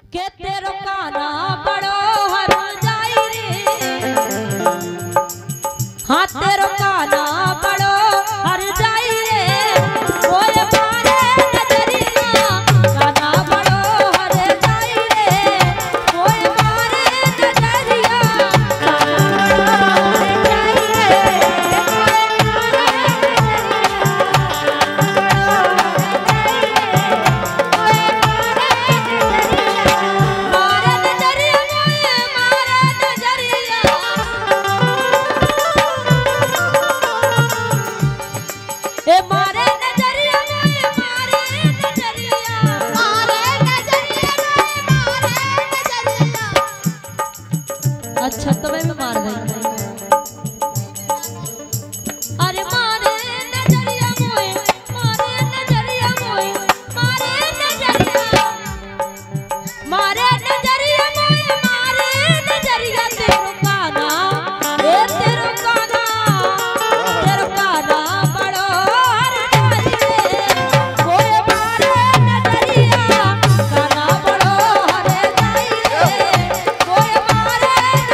के तेरो काना बड़ो हर जाई रे, हाँ तेरो काना बड़ो हर जाई रे, ओए मारे नजरिया काना बड़ो हर जाई रे, ओए मारे नजरिया काना बड़ो हर जाई अच्छा तो मैं मार गई। अरे मारे नजरिया मोए, मारे नजरिया मोए, मारे नजरिया, मारे नजरिया मोए, मारे नजरिया तेरो काना, ए तेरो काना बड़ो हर जाई रे, ओए मारे नजरिया काना बड़ो हर जाई रे, ओए मारे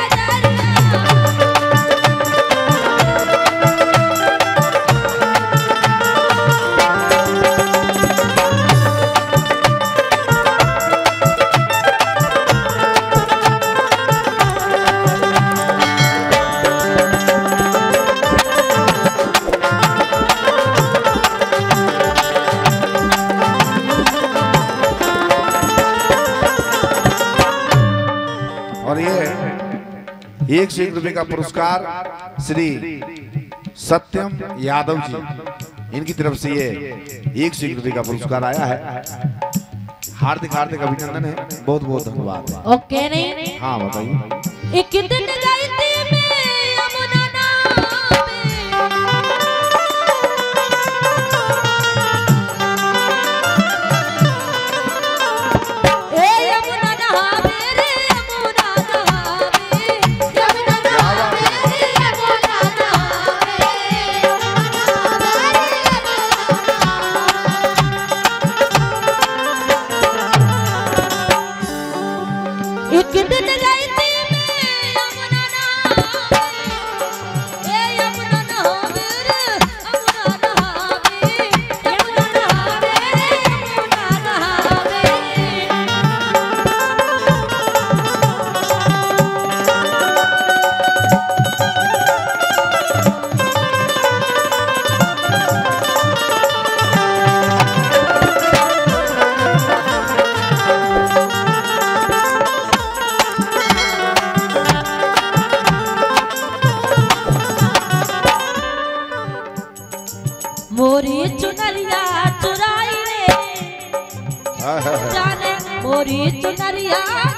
और ये 101 का पुरस्कार श्री सत्यम यादव जी, इनकी तरफ से ये 101 का पुरस्कार आया है। हार्दिक हार्दिक अभिनंदन है, बहुत बहुत धन्यवाद। ओके नहीं, हाँ बताइए। एक दिन गई थी मैं यमुना नहावे, ए यमुना नहावे रे, यमुना नहावे, यमुना नहावे रे, यमुना नहावे, एक दिन गई थी मैं यमुना नहावे, ए यमुना नहावे रे, यमुना नहावे, यमुना नहावे रे, यमुना नहावे। मोरी चुनरिया चुराई रे, जाने मोरी चुनरिया